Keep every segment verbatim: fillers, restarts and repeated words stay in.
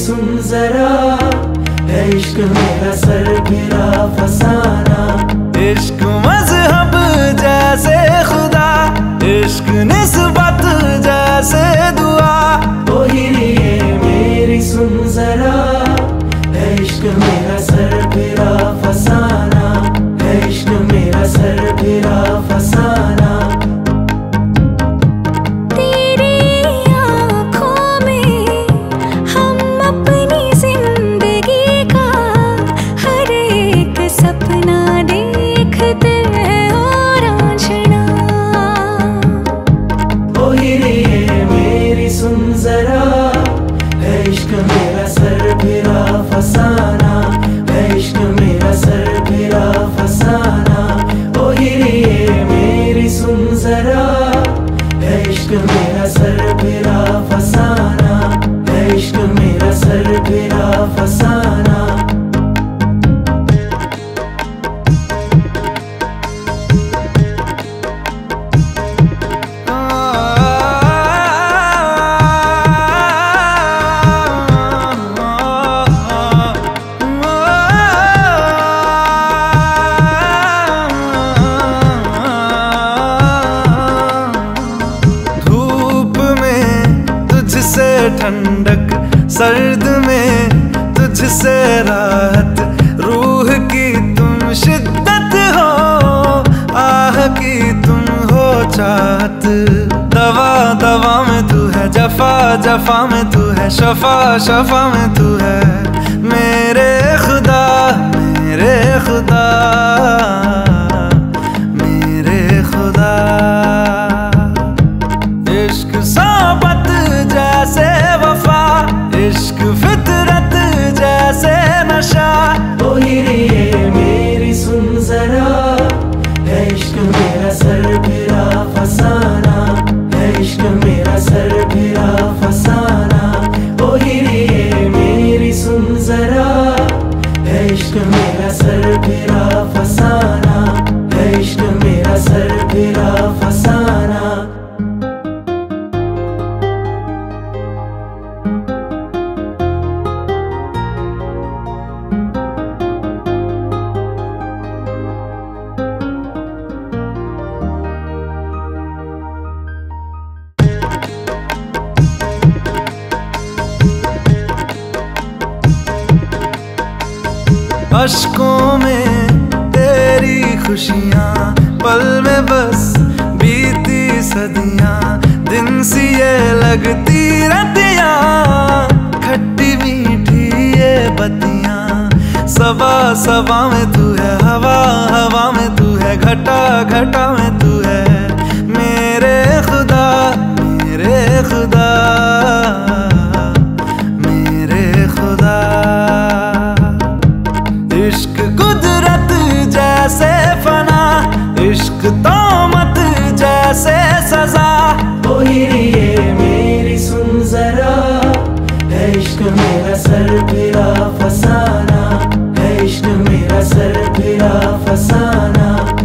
सुन जरा, है इश्क मेरा सर फिरा फसाना। इश्क मजहब जैसे खुदा, इश्क निस्बत जैसे दुआ। ओ हिरिए मेरी सुन जरा, है इश्क मेरा सर फिरा फसाना, है इश्क मेरा सर फिरा फसाना। सुन जरा, है इश्क मेरा सर फिरा फसाना, है इश्क मेरा सर फिरा फसाना। ओ हिरिए मेरी सुन जरा, है इश्क मेरा सर फिरा फसाना, है इश्क मेरा सर फिरा फसाना। ठंडक सर्द में तुझसे राहत, रूह की तुम शिद्दत हो, आह की तुम हो चाहत। दवा दवा में तू है, जफा जफा में तू है, शफा शफा में तू है। मेरे खुदा मेरे खुदा मेरे खुदा, इश्क सोबत जैसे वफा, इश्क फितरत जैसे नशा। ओ हिरिए मेरी सुन जरा, है इश्क मेरा सर फिरा फसाना, है इश्क मेरा सर फिरा फसाना। ओ हिरिए मेरी सुन जरा, है इश्क मेरा सर फिरा फसाना, है इश्क मेरा सर फिरा फसाना। अश्कों में तेरी खुशियाँ, पल में बस बीती सदियाँ। दिन सी ये लगती रतियाँ, खट्टी मीठी ये बतियाँ। सबा सबा में तू है, हवा हवा में तू है, घटा घटा में तू है। मेरे खुदा मेरे खुदा मेरे खुदा, इश्क कुदरत जैसे फना, इश्क तोमत जैसे सजा। ओ हिरिए मेरी सुन जरा, है इश्क मेरा सर फिरा फसाना, है इश्क मेरा सर फिरा फसाना।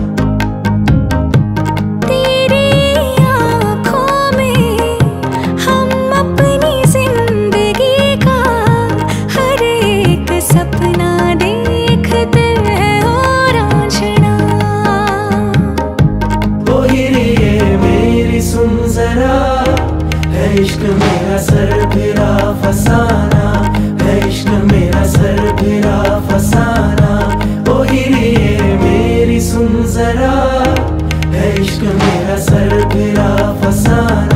सुन जरा, है इश्क मेरा सर फिरा फसाना, है इश्क मेरा सर फिरा फसाना। ओ हिरिए मेरी सुन जरा, है इश्क मेरा सर फिरा फसाना।